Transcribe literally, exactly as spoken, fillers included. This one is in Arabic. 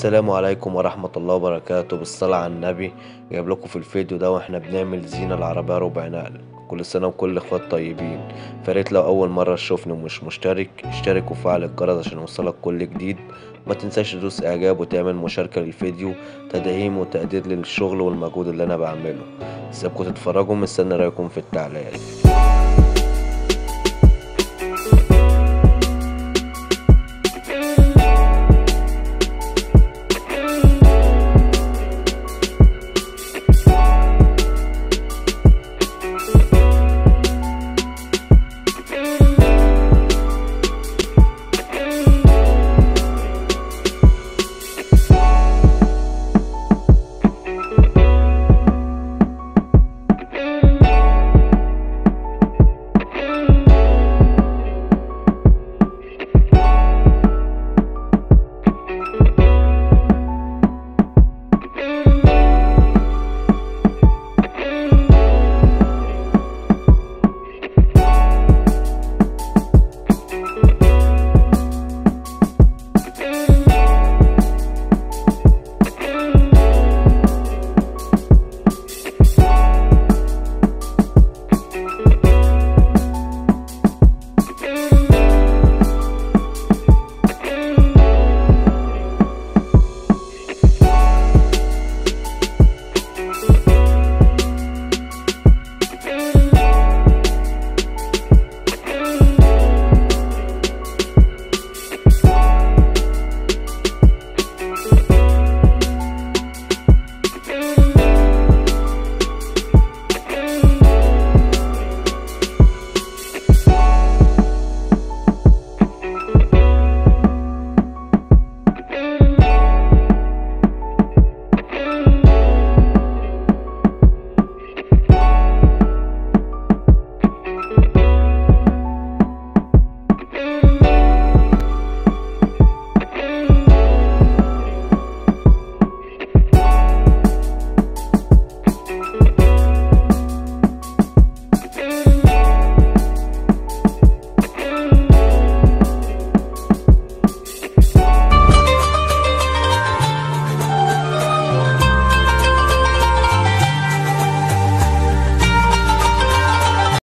السلام عليكم ورحمة الله وبركاته. بالصلاة على النبي، جايب لكم في الفيديو ده واحنا بنعمل زينة العربية ربع نقل. كل سنة وكل اخوات طيبين. فريت لو أول مرة تشوفني ومش مشترك، اشترك وفعل الجرس عشان يوصلك كل جديد. ما تنساش تدوس إعجاب وتعمل مشاركة للفيديو، تدعيم وتقدير للشغل والمجهود اللي أنا بعمله. سيبكم تتفرجوا، مستني رأيكم في التعليقات.